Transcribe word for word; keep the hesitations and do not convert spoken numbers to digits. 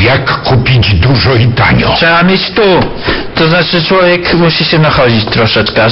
Jak kupić dużo i tanio? Trzeba mieć tu. To znaczy człowiek musi się nachodzić troszeczkę,